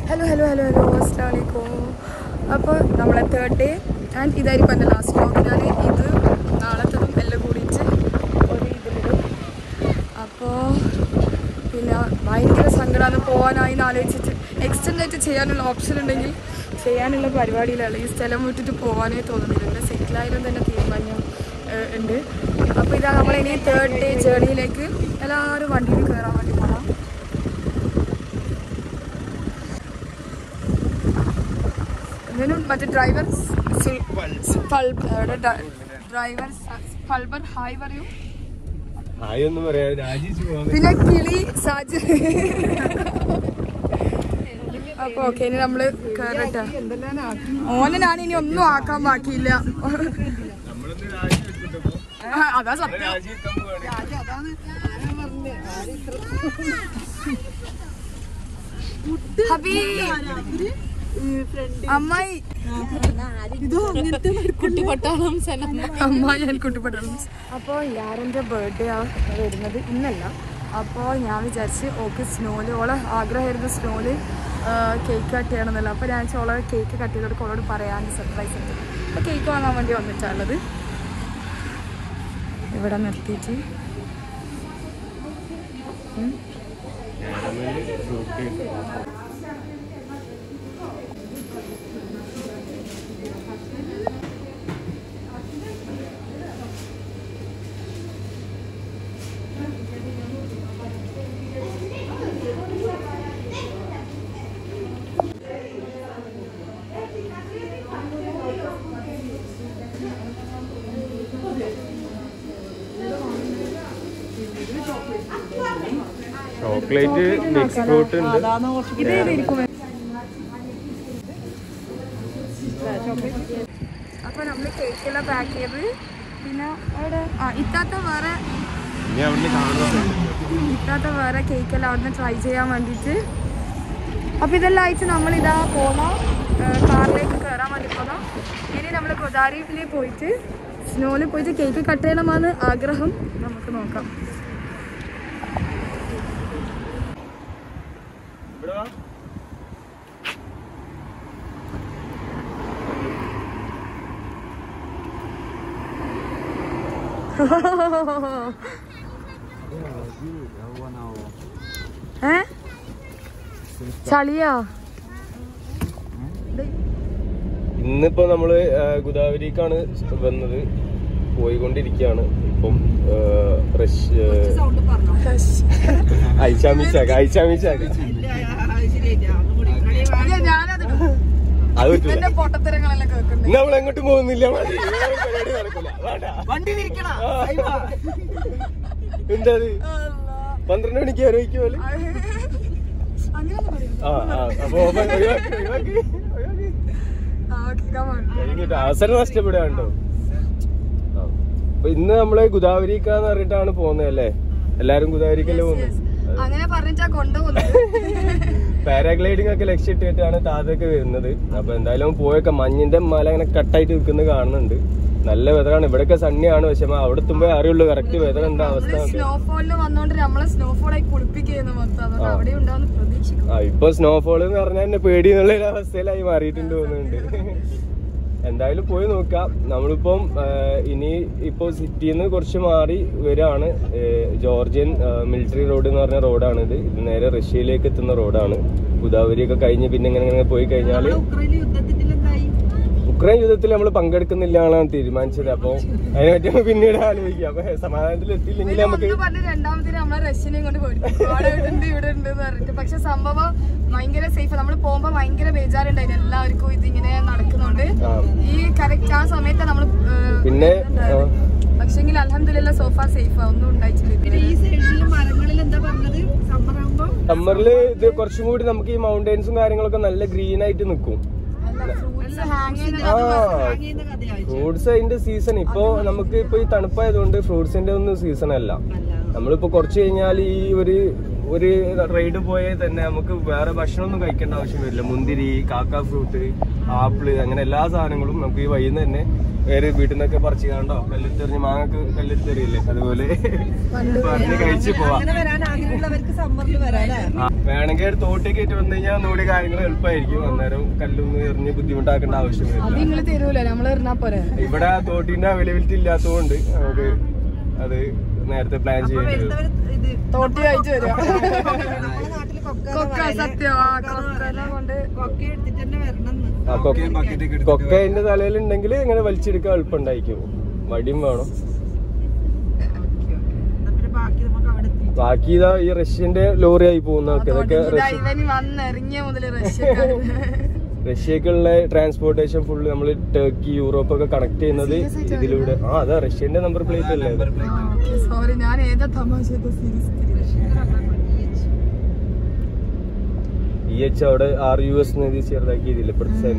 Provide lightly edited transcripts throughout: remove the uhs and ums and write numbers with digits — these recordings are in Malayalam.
Hello, assalamualaikum. അപ്പോൾ നമ്മളെ തേർഡ് ഡേ ആൻഡ് ഇതായിരിക്കും എൻ്റെ ലാസ്റ്റ് വ്ലോഗ്. ഞാൻ ഇത് നാളത്തതും എല്ലാം കൂടിയിട്ട് ഒരു ഇതിലിടും. അപ്പോൾ പിന്നെ ഭയങ്കര സങ്കടമാണ് പോകാനായി ആലോചിച്ചിട്ട്. എക്സ്റ്റെൻഡ് ആയിട്ട് ചെയ്യാനുള്ള ഓപ്ഷൻ ഉണ്ടെങ്കിൽ ചെയ്യാനുള്ള പരിപാടിയിലാണ്. ഈ സ്ഥലം വിട്ടിട്ട് പോകാനേ തോന്നുന്നില്ല. ഇവിടെ സെറ്റിലായാലും തന്നെ തീരുമാനം ഉണ്ട്. അപ്പോൾ ഇതാ നമ്മളിനി തേർഡ് ഡേ ജേർണിയിലേക്ക് എല്ലാവരും വണ്ടിയിൽ കയറാൻ വേണ്ടി പോകാം. മറ്റേ ഡ്രൈവർ ഹായ് പറയൂ. പിന്നെ കിളി സാജ്. അപ്പൊ ഓക്കെ, ഇനി നമ്മള് കേറട്ടെ. ഓനാണ് ഇനി ഒന്നും ആക്കാൻ ബാക്കിയില്ല. അതാ സത്യം. ഹബീ അമ്മായി കുട്ടിപ്പട്ടാളം. അപ്പോൾ യാരൻ്റെ ബർത്ത്ഡേ ആണ് വരുന്നത്, ഇന്നല്ല. അപ്പോൾ ഞാൻ വിചാരിച്ച് ഓക്ക് സ്നോല്, ഓളെ ആഗ്രഹമായിരുന്നു സ്നോല് കേക്ക് കട്ട് ചെയ്യണമെന്നല്ല. അപ്പോൾ ഞാൻ ഓളെ കേക്ക് കട്ട് ചെയ്തോട് ഓളോട് പറയാൻ സർപ്രൈസ് ഉണ്ട്. അപ്പോൾ കേക്ക് വാങ്ങാൻ വേണ്ടി വന്നിട്ടുള്ളത്. ഇവിടെ നിർത്തിയിട്ട് ചോക്ലേറ്റ് മിക്സ് ഫ്രൂട്ട് ഉണ്ട്. അപ്പൊ നമ്മള് കേക്കെല്ലാം പാക്ക് ചെയ്ത് പിന്നെ അവിടെ ഇത്താത്ത വേറെ കേക്കെല്ലാം അവിടുന്ന് ട്രൈ ചെയ്യാൻ വേണ്ടിയിട്ട്. അപ്പൊ ഇതെല്ലാം അയച്ച് നമ്മളിതാ പോകാം, കാറിലേക്ക് കയറാൻ വേണ്ടി പോകാം. ഇനി നമ്മൾ കൊതാരിയിൽ പോയിട്ട് സ്നോയിൽ പോയിട്ട് കേക്ക് കട്ട് ചെയ്യണമെന്നാണ് ആഗ്രഹം. നമുക്ക് നോക്കാം. ചളിയാ. ഇന്നിപ്പോ നമ്മള് ഗോദാവരിക്കാണ് വന്നത്, പോയിക്കൊണ്ടിരിക്കുകയാണ്. ഇപ്പം നമ്മൾ എങ്ങോട്ടും പോകുന്നില്ല. എന്താ 12 മണിക്ക് ആലോചിക്കുമല്ലോ. അവസരം നഷ്ടപ്പെടുകയാണോ? അപ്പൊ ഇന്ന് നമ്മള് ഗോദാവരിക്കാന്ന് പറഞ്ഞിട്ടാണ് പോകുന്നത് അല്ലേ? എല്ലാരും ഗോദാവരിക്കല്ലേ പോകുന്നത്. പാരാഗ്ലൈഡിംഗ് ഒക്കെ ലക്ഷ്യമിട്ടിട്ടാണ് താഴേക്ക് വരുന്നത്. അപ്പൊ എന്തായാലും പോയൊക്കെ മഞ്ഞിന്റെ മല അങ്ങനെ കട്ടായിട്ട് നിൽക്കുന്നത് കാണുന്നുണ്ട്. നല്ല വെതറാണ്. ഇവിടെയൊക്കെ സണ്ണിയാണ്, പക്ഷെ അവിടെ എത്തുമ്പോ അറിയുള്ളൂ കറക്റ്റ് വെതർ എന്താ അവസ്ഥ. ഇപ്പൊ സ്നോഫോൾ എന്ന് പറഞ്ഞാൽ തന്നെ പേടി എന്നുള്ള ഒരു അവസ്ഥയിലായി മാറിയിട്ടുണ്ട് തോന്നുന്നുണ്ട്. എന്തായാലും പോയി നോക്കാം. നമ്മളിപ്പം ഇനി ഇപ്പൊ സിറ്റിന്ന് കുറച്ച് മാറി വരാണ്. ജോർജിയൻ മിലിറ്ററി റോഡ് എന്ന് പറഞ്ഞ റോഡാണിത്. ഇത് നേരെ റഷ്യയിലേക്ക് എത്തുന്ന റോഡാണ്. ഗോദാവരിയൊക്കെ കഴിഞ്ഞ് പിന്നെ ഇങ്ങനെ പോയി കഴിഞ്ഞാല് ഉക്രൈൻ യുദ്ധത്തിൽ നമ്മൾ പങ്കെടുക്കുന്നില്ല എന്നാണ് തീരുമാനിച്ചത്. അപ്പൊ അതിനെ പറ്റി പിന്നീട് ആലോചിക്കാം. അപ്പൊ സമാധാനത്തിൽ എത്തിയില്ലെങ്കിൽ നമുക്ക് പക്ഷെ സംഭവം ഭയങ്കര സേഫ്. നമ്മൾ പോകുമ്പോ ഭയങ്കര ബേജാറുണ്ടായിരുന്നു എല്ലാവർക്കും ഇതിങ്ങനെ നടക്കുന്നുണ്ട്. ഈ കറക്റ്റ് ആ സമയത്ത് നമ്മൾ പിന്നെ പക്ഷെങ്കിൽ അൽഹംദുലില്ലാ സോഫാ സേഫ്, ഒന്നും ഉണ്ടായിട്ടില്ല. ഈ സൈഡിൽ മരങ്ങളിൽ എന്താ പറഞ്ഞത്, സമ്മറില് ഇത് കുറച്ചും കൂടി നമുക്ക് ഈ മൗണ്ടൻസും കാര്യങ്ങളൊക്കെ നല്ല ഗ്രീൻ ആയിട്ട് നിൽക്കും. ഫ്രൂട്ട്സ് അതിന്റെ സീസൺ ഇപ്പൊ നമുക്ക് ഇപ്പൊ ഈ തണുപ്പായതുകൊണ്ട് ഫ്രൂട്ട്സിന്റെ ഒന്നും സീസൺ അല്ല. നമ്മളിപ്പോ കുറച്ച് കഴിഞ്ഞാൽ ഈ ഒരു ഒരു റൈഡ് പോയാൽ തന്നെ നമുക്ക് വേറെ ഭക്ഷണമൊന്നും കഴിക്കേണ്ട ആവശ്യം വരില്ല. മുന്തിരി, കാക്ക ഫ്രൂട്ട്, ആപ്പിള്, അങ്ങനെ എല്ലാ സാധനങ്ങളും നമുക്ക് ഈ വഴിയിൽ നിന്ന് തന്നെ വേറെ വീട്ടിൽ നിന്നൊക്കെ പറിച്ചു കാണ്ടോ കല്ലെടുത്തെറിഞ്ഞ് മാങ്ങക്ക് കല്ലെടുത്തെറിയില്ലേ, അതുപോലെ പറഞ്ഞ് കഴിച്ചു പോവാം. വേണമെങ്കിൽ തോട്ടേക്ക് ആയിട്ട് വന്നു കഴിഞ്ഞാൽ ഒന്നുകൂടി കാര്യങ്ങൾ എളുപ്പമായിരിക്കും. അന്നേരം കല്ലൊന്നും എറിഞ്ഞ് ബുദ്ധിമുട്ടാക്കേണ്ട ആവശ്യം വരില്ല. ഇവിടെ തോട്ടിന്റെ അവൈലബിലിറ്റി ഇല്ലാത്തതുകൊണ്ട് നമുക്ക് അത് നേരത്തെ പ്ലാൻ ചെയ്യാൻ തോട്ടി കഴിച്ചു വരിക. കൊക്ക അതിന്റെ തലയിലുണ്ടെങ്കിൽ ഇങ്ങനെ വലിച്ചെടുക്കാൻ എളുപ്പമുണ്ടായിരിക്കും. വടിയും വേണം. ബാക്കി ഇതാ ഈ റഷ്യന്റെ ലോറിയായി പോകുന്നതൊക്കെ ഇതൊക്കെ റഷ്യക്കുള്ള ട്രാൻസ്പോർട്ടേഷൻ ഫുള്ള് നമ്മള് ടർക്കി, യൂറോപ്പ് ഒക്കെ കണക്ട് ചെയ്യുന്നത് ഇതിലൂടെ. അതാ റഷ്യന്റെ നമ്പർ പ്ലേറ്റ് അല്ലേ അത്. സോറി, ഞാൻ ഏതാ തമാശ അവിടെ RUS ചെറുതാക്കി ഇതില്ല.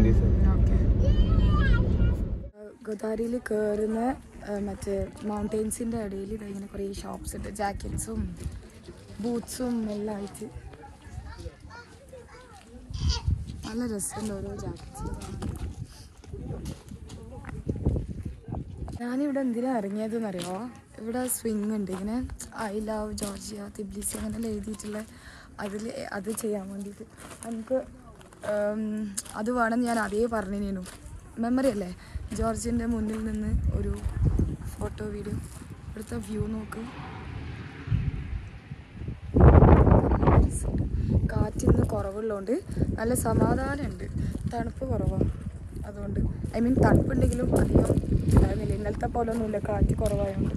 ഗോദാരിയിൽ കയറുന്ന മറ്റേ മൗണ്ടെയിൻസിന്റെ ഇടയിൽ ഇങ്ങനെ കുറേ ഷോപ്സ് ഉണ്ട്. ജാക്കറ്റ്സും ബൂട്ട്സും എല്ലാം ആയിട്ട് നല്ല രസമുണ്ട് ഓരോ ജാക്കറ്റ്സ്. ഞാനിവിടെ എന്തിനാ ഇറങ്ങിയതെന്നറിയോ? ഇവിടെ സ്വിങ് ഉണ്ട്. ഇങ്ങനെ ഐ ലവ് ജോർജിയ, തിബ്ലിസി അങ്ങനെ എഴുതിയിട്ടുള്ള അത് ചെയ്യാൻ വേണ്ടിയിട്ട് നമുക്ക് അത് വേണം. ഞാൻ അതേ പറഞ്ഞിരുന്നു, മെമ്മറി അല്ലേ. ജോർജിൻ്റെ മുന്നിൽ നിന്ന് ഒരു ഫോട്ടോ വീഡിയോ. ഇവിടുത്തെ വ്യൂ നോക്ക്. കാറ്റിന്ന് കുറവുള്ളതുകൊണ്ട് നല്ല സമാധാനമുണ്ട്. തണുപ്പ് കുറവാണ്, അതുകൊണ്ട് ഐ മീൻ തണുപ്പുണ്ടെങ്കിലും അധികം ഉണ്ടാകുന്നില്ല. ഇന്നലത്തെ പോലെ ഒന്നുമില്ല, കാറ്റ് കുറവായതുകൊണ്ട്.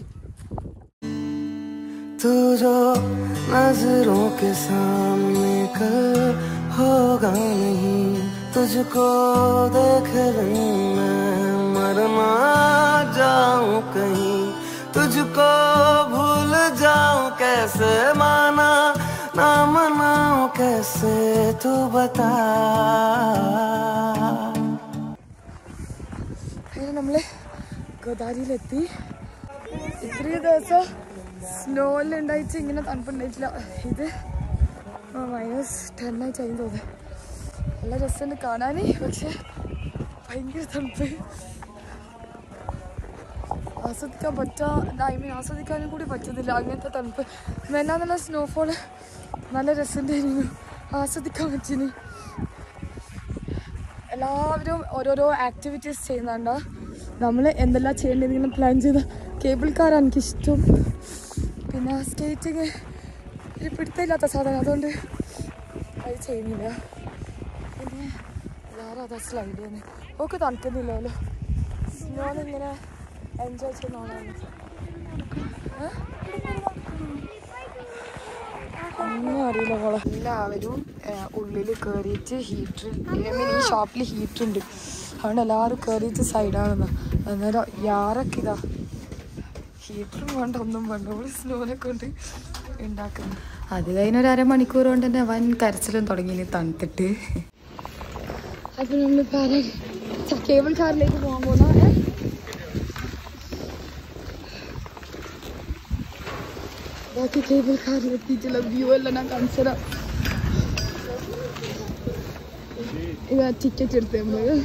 तू जो नजरों के सामने कल होगा नहीं, तुझको देख मैं मर ना जाऊं कहीं, तुझको भूल जाऊं कैसे, माना ना मनाऊं कैसे, तू बता. നമ്മള് ഗോദാരിയിലെത്തി. ഇത്രയും ദിവസം സ്നോയിലുണ്ടായിട്ട് ഇങ്ങനെ തണുപ്പുണ്ടായിട്ടില്ല. ഇത് -10 ആയി തോന്നുന്നു. നല്ല രസമുണ്ട് കാണാൻ, പക്ഷെ ഭയങ്കര തണുപ്പ്. ആസ്വദിക്കാനും കൂടി പറ്റുന്നില്ല അങ്ങനത്തെ തണുപ്പ്. മെന്നാന്നുള്ള സ്നോഫോള് നല്ല രസമുണ്ടായിരുന്നു, ആസ്വദിക്കാൻ പറ്റിന്. എല്ലാവരും ഓരോരോ ആക്ടിവിറ്റീസ് ചെയ്യുന്നുണ്ടോ. നമ്മൾ എന്തെല്ലാം ചെയ്യേണ്ടതെങ്കിലും പ്ലാൻ ചെയ്ത. കേബിൾ കാറാണ് എനിക്കിഷ്ടം. പിന്നെ സ്കേറ്റിങ് ഒരു പിടുത്തമില്ലാത്ത സാധനം, അതുകൊണ്ട് അത് ചെയ്യുന്നില്ല. പിന്നെ എല്ലാവരും അതാ സ്ലൈഡ് ചെയ്യുന്നത്. ഒക്കെ തണുക്കുന്നില്ലല്ലോ. സ്നോയിങ്ങനെ എൻജോയ് ചെയ്യുന്നതാണ്. ഒന്നും അറിയില്ല മോളെ. എല്ലാവരും ഉള്ളിൽ കയറിയിട്ട് ഹീറ്റർ, ഈ ഷോപ്പിൽ ഹീറ്റർ ഉണ്ട്, അതുകൊണ്ട് എല്ലാവരും കയറിയിട്ട് സൈഡാണെന്ന്. അന്നേരം യാറൊക്കെ ഇതാ ഹീറ്ററും വേണ്ട ഒന്നും വേണ്ട, നമ്മൾ സ്നോനെ കൊണ്ട് ഉണ്ടാക്കുന്നു. അത് കഴിഞ്ഞൊരു അരമണിക്കൂർ കൊണ്ട് തന്നെ വൻ കരച്ചിലും തുടങ്ങി തണുത്തിട്ട്. അപ്പം നമ്മളിപ്പോൾ കേബിൾ കാറിലേക്ക് പോകാൻ പോകുന്ന. ബാക്കി കേബിൾ കാറിലെത്തിയിട്ടുള്ള വ്യൂ എല്ലാം ഞാൻ കാണിച്ചു തരാം. ഇതാ ടിക്കറ്റ് എടുത്ത് നമ്മള്.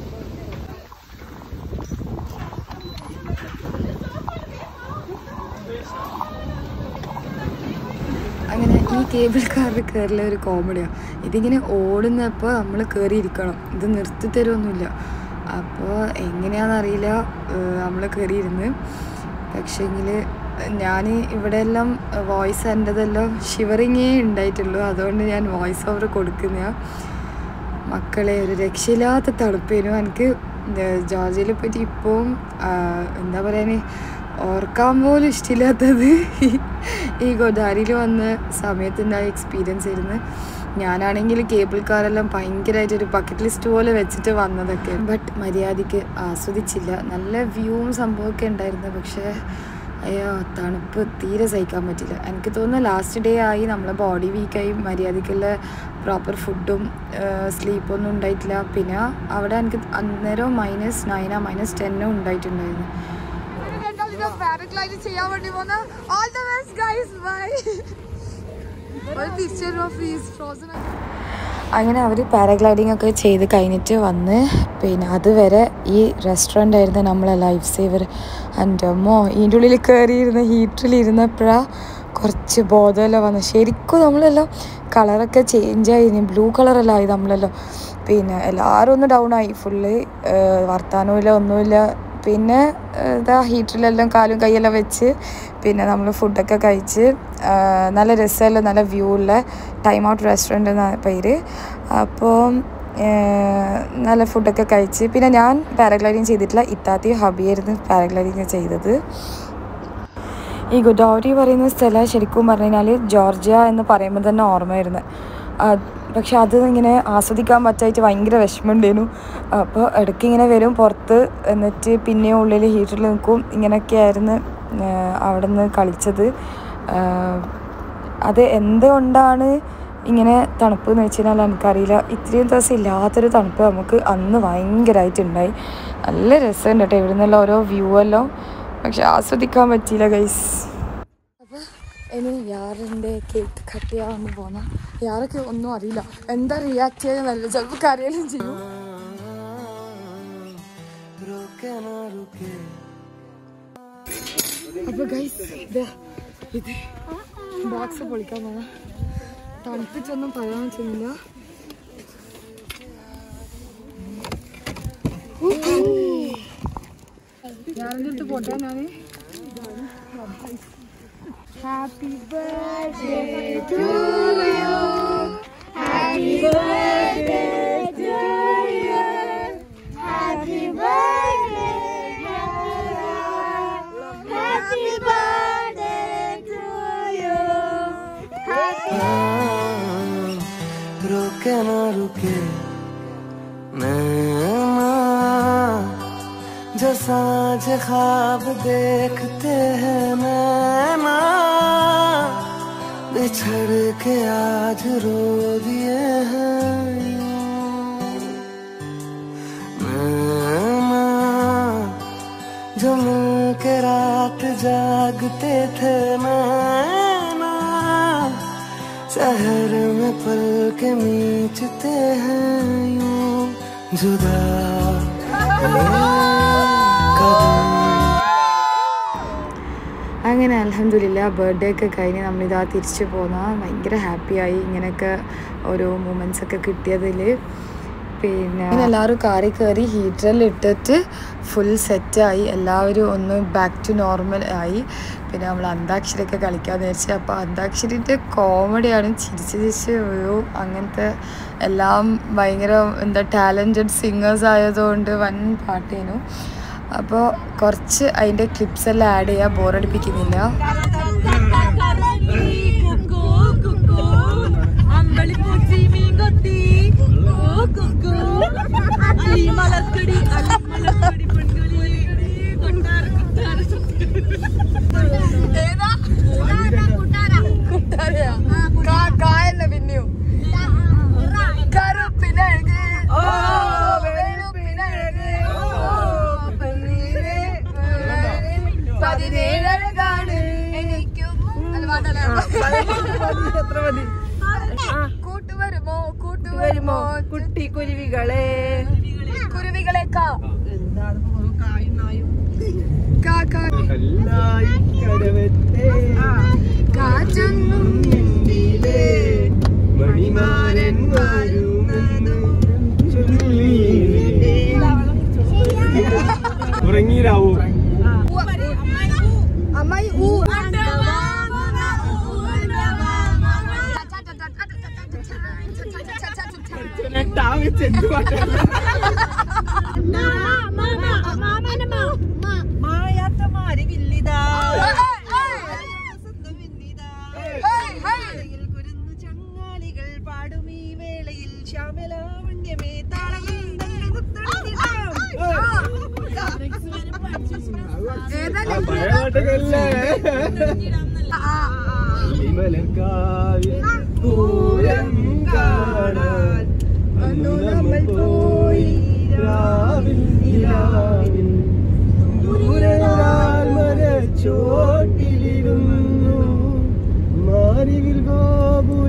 അങ്ങനെ ഈ കേബിൾ കാറിൽ കയറില്ല ഒരു കോമഡിയാണ്. ഇതിങ്ങനെ ഓടുന്നപ്പോൾ നമ്മൾ കയറിയിരിക്കണം, ഇത് നിർത്തി തരുമൊന്നുമില്ല. അപ്പോൾ എങ്ങനെയാണെന്നറിയില്ല നമ്മൾ കയറിയിരുന്ന്. പക്ഷേങ്കിൽ ഞാൻ ഇവിടെ എല്ലാം വോയിസ് എൻ്റെതെല്ലാം ഷിവറിങ്ങേ ഉണ്ടായിട്ടുള്ളൂ, അതുകൊണ്ട് ഞാൻ വോയിസ് ഓവർ കൊടുക്കുന്ന. മക്കളെ ഒരു രക്ഷയില്ലാത്ത തണുപ്പേനു. എനിക്ക് ജോർജിയയിൽ പറ്റി ഇപ്പം എന്താ പറയാൻ ഓർക്കാൻ പോലും ഇഷ്ടമില്ലാത്തത് ഈ ഗോദാരിയിൽ വന്ന സമയത്തുണ്ടായ എക്സ്പീരിയൻസ് ആയിരുന്നു. ഞാനാണെങ്കിൽ കേബിൾ കാറെല്ലാം ഭയങ്കരമായിട്ടൊരു ബക്കറ്റ് ലിസ്റ്റ് പോലെ വെച്ചിട്ട് വന്നതൊക്കെ, ബട്ട് മര്യാദയ്ക്ക് ആസ്വദിച്ചില്ല. നല്ല വ്യൂവും സംഭവമൊക്കെ ഉണ്ടായിരുന്നു, പക്ഷേ അയ്യോ തണുപ്പ് തീരെ സഹിക്കാൻ പറ്റില്ല. എനിക്ക് തോന്നുന്നു ലാസ്റ്റ് ഡേ ആയി, നമ്മളെ ബോഡി വീക്കായി, മര്യാദയ്ക്കുള്ള പ്രോപ്പർ ഫുഡും സ്ലീപ്പൊന്നും ഉണ്ടായിട്ടില്ല. പിന്നെ അവിടെ എനിക്ക് അന്നേരം -9 -10 ഉണ്ടായിട്ടുണ്ടായിരുന്നു. പാരഗ്ലൈഡ് ചെയ്യാൻ വേണ്ടി പോകുന്ന. All the best guys, bye. അങ്ങനെ അവർ പാരാഗ്ലൈഡിംഗ് ഒക്കെ ചെയ്ത് കഴിഞ്ഞിട്ട് വന്ന് പിന്നെ അതുവരെ ഈ റെസ്റ്റോറൻ്റ് ആയിരുന്നു നമ്മളെ ലൈഫ് സേവർ. എൻ്റെ അമ്മോ ഇതിൻ്റെ ഉള്ളിൽ കയറിയിരുന്ന ഹീറ്ററിലിരുന്നപ്പോഴാണ് കുറച്ച് ബോധമെല്ലാം വന്നു. ശരിക്കും നമ്മളെല്ലാം കളറൊക്കെ ചേഞ്ചായി, ബ്ലൂ കളറെല്ലാം ആയി നമ്മളെല്ലാം. പിന്നെ എല്ലാവരും ഒന്ന് ഡൗൺ ആയി ഫുള്ള്, വർത്താനവുമില്ല ഒന്നുമില്ല. പിന്നെ ഇതാ ഹീറ്ററിലെല്ലാം കാലും കൈയെല്ലാം വെച്ച് പിന്നെ നമ്മൾ ഫുഡൊക്കെ കഴിച്ച് നല്ല രസമല്ല, നല്ല വ്യൂ ഉള്ള ടൈം ഔട്ട് റെസ്റ്റോറൻറ്റ് എന്നാണ് പേര്. അപ്പോൾ നല്ല ഫുഡൊക്കെ കഴിച്ച് പിന്നെ ഞാൻ പാരാഗ്ലൈഡിങ് ചെയ്തിട്ടില്ല, ഇത്താത്തിയും ഹബിയായിരുന്നു പാരാഗ്ലൈഡിങ് ചെയ്തത്. ഈ ഗോദാവരി പറയുന്ന സ്ഥലം ശരിക്കും പറഞ്ഞു കഴിഞ്ഞാൽ ജോർജിയ എന്ന് പറയുമ്പോൾ തന്നെ ഓർമ്മ വരുന്നത്. പക്ഷെ അത് ഇങ്ങനെ ആസ്വദിക്കാൻ പറ്റായിട്ട് ഭയങ്കര വിഷമമുണ്ടായിരുന്നു. അപ്പോൾ ഇടയ്ക്ക് ഇങ്ങനെ വരും പുറത്ത്, എന്നിട്ട് പിന്നെയും ഉള്ളിൽ ഹീറ്ററിൽ നിൽക്കും. ഇങ്ങനെയൊക്കെയായിരുന്നു അവിടെ നിന്ന് കളിച്ചത്. അത് എന്തുകൊണ്ടാണ് ഇങ്ങനെ തണുപ്പ് എന്ന് വെച്ച് കഴിഞ്ഞാൽ എനിക്കറിയില്ല. ഇത്രയും ദിവസം ഇല്ലാത്തൊരു തണുപ്പ് നമുക്ക് അന്ന് ഭയങ്കരമായിട്ടുണ്ടായി. നല്ല രസമുണ്ട് കേട്ടോ ഇവിടെ നിന്നുള്ള ഓരോ വ്യൂ എല്ലാം, പക്ഷെ ആസ്വദിക്കാൻ പറ്റിയില്ല ഗൈസ്. അപ്പോൾ ഇനി യാറിൻ്റെ കേക്ക് കട്ട് ചെയ്യാൻ പോകുന്ന യാറൊക്കെ ഒന്നും അറിയില്ല, എന്താ റിയാക്ട് ചെയ്യാൻ നല്ല ചിലപ്പോൾ കരയിലും ചെയ്യും. അപ്പോൾ ഗൈസ് ഇത് ബോക്സ് പൊളിക്കാൻ പോകാം. തണുപ്പിച്ചൊന്നും പറയാൻ ചെയ്യുന്നില്ല. ഞാനെൻ്റെ അടുത്ത് പോട്ടെ. ഞാൻ happy birthday to you, happy birthday to you, happy birthday happy birthday to you. रुके ना रुके जो साँझ ख्वाब देखते हैं नैना, बिछड़ के आज रो दिए हैं नैना, जो मिल के रात जागते थे नैना, शहर में पल के मीचते हैं यूं जुदा. അങ്ങനെ അൽഹംദുലില്ലാ ബർത്ത്ഡേ ഒക്കെ കഴിഞ്ഞ് നമ്മളിതാ തിരിച്ചു പോന്നാൽ ഭയങ്കര ഹാപ്പിയായി ഇങ്ങനെയൊക്കെ ഓരോ മൂമെൻറ്റ്സ് ഒക്കെ കിട്ടിയതിൽ. പിന്നെ അങ്ങനെ എല്ലാവരും കാറിൽ കയറി ഹീറ്ററിൽ ഇട്ടിട്ട് ഫുൾ സെറ്റായി, എല്ലാവരും ഒന്ന് ബാക്ക് ടു നോർമൽ ആയി. പിന്നെ നമ്മൾ അന്താക്ഷരിയൊക്കെ കളിക്കാമെന്ന് വിചാരിച്ചു. അപ്പോൾ അന്താക്ഷരിൻ്റെ കോമഡിയാണ്, ചിരിച്ച് അങ്ങനത്തെ എല്ലാം ഭയങ്കര എന്താ ടാലൻറ്റഡ് സിംഗേഴ്സ് ആയതുകൊണ്ട് വൻ പാട്ടേനു. അപ്പോൾ കുറച്ച് അതിൻ്റെ ക്ലിപ്സ് എല്ലാം ആഡ് ചെയ്യുക, ബോറടിപ്പിക്കുന്നില്ല. പിന്നെയോ കറുപ്പിനഴക് പതിനേഴഴകാണ് എനിക്കും കൂട്ടുവരുമോ കൂട്ടുവരുമോ കുട്ടി കുരുവികളെ കുരുവികളെ കാറ്റൊന്നും മണിമാരൻ ഉറങ്ങിയിലാവൂ അമ്മായി ചങ്ങാലികൾ പാടും ഈ വേളയിൽ ശ്യാമലാവണ്യമേ താളം പൂരം കാണാൻ അന്നു നമ്മൾ പോയി രാവിൽ നിലാവിൽ ദൂരയാൽ മരച്ചോട്ടിലിരുന്നു മാറിവിൽ ഗോപുര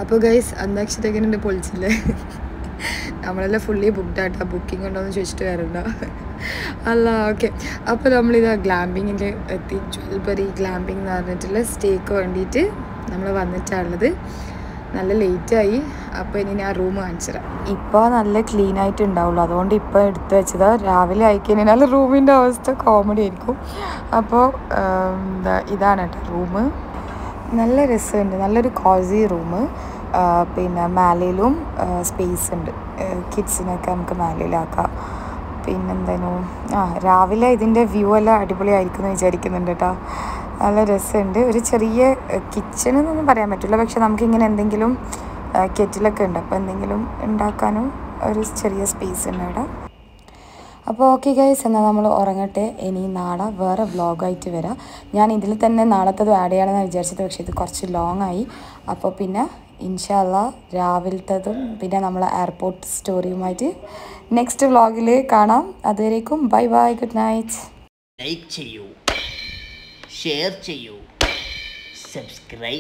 അപ്പോൾ ഗൈസ് അന്താക്ഷരേഖനുണ്ട് പൊളിച്ചില്ലേ. നമ്മളെല്ലാം ഫുള്ളി ബുക്ക്ഡ് ആയിട്ടാണ്. ബുക്കിംഗ് ഉണ്ടോ എന്ന് ചോദിച്ചിട്ട് വരണ്ട അല്ല. ഓക്കെ, അപ്പോൾ നമ്മളിത് ഗ്ലാമ്പിങ്ങിൽ എത്തി. ജ്വൽബറി ഗ്ലാമ്പിംഗ് എന്ന് പറഞ്ഞിട്ടുള്ള സ്റ്റേക്ക് വേണ്ടിയിട്ട് നമ്മൾ വന്നിട്ടുള്ളത്. നല്ല ലേറ്റായി. അപ്പോൾ ഇനി ഞാൻ റൂം കാണിച്ചു തരാം. ഇപ്പോൾ നല്ല ക്ലീൻ ആയിട്ട് ഉണ്ടാവുള്ളൂ, അതുകൊണ്ട് ഇപ്പോൾ എടുത്ത് വെച്ചത്. രാവിലെ ആയിക്കഴിഞ്ഞാൽ റൂമിൻ്റെ അവസ്ഥ കോമഡി ആയിരിക്കും. അപ്പോൾ ഇതാണ് കേട്ടോ റൂം. നല്ല രസമുണ്ട്, നല്ലൊരു കോസി റൂം. പിന്നെ മേലയിലും സ്പേസ് ഉണ്ട്, കിഡ്സിനൊക്കെ നമുക്ക് മേലയിലാക്കാം. പിന്നെന്തായിരുന്നു, രാവിലെ ഇതിൻ്റെ വ്യൂ എല്ലാം അടിപൊളിയായിരിക്കും എന്ന് വിചാരിക്കുന്നുണ്ട് കേട്ടോ. നല്ല രസമുണ്ട്. ഒരു ചെറിയ കിച്ചൺ എന്നൊന്നും പറയാൻ പറ്റില്ല, പക്ഷെ നമുക്കിങ്ങനെ എന്തെങ്കിലും കെറ്റിലൊക്കെ ഉണ്ട്, അപ്പോൾ എന്തെങ്കിലും ഉണ്ടാക്കാനും ഒരു ചെറിയ സ്പേസ് ഉണ്ട് ഇവിടെ. അപ്പോൾ ഓക്കെ ഗൈസ്, എന്നാൽ നമ്മൾ ഉറങ്ങട്ടെ. ഇനി നാളെ വേറെ വ്ളോഗായിട്ട് വരാം. ഞാൻ ഇതിൽ തന്നെ നാളത്തത് ആഡ് ചെയ്യണമെന്ന് വിചാരിച്ചത്, പക്ഷേ ഇത് കുറച്ച് ലോങ് ആയി. അപ്പോൾ പിന്നെ ഇൻഷാ അല്ലാഹ് രാവിലത്തതും പിന്നെ നമ്മളെ എയർപോർട്ട് സ്റ്റോറിയുമായിട്ട് നെക്സ്റ്റ് വ്ളോഗിൽ കാണാം. അതുവരേക്കും bye bye, good night. Like ചെയ്യൂ, ഷെയർ ചെയ്യൂ, സബ്സ്ക്രൈബ്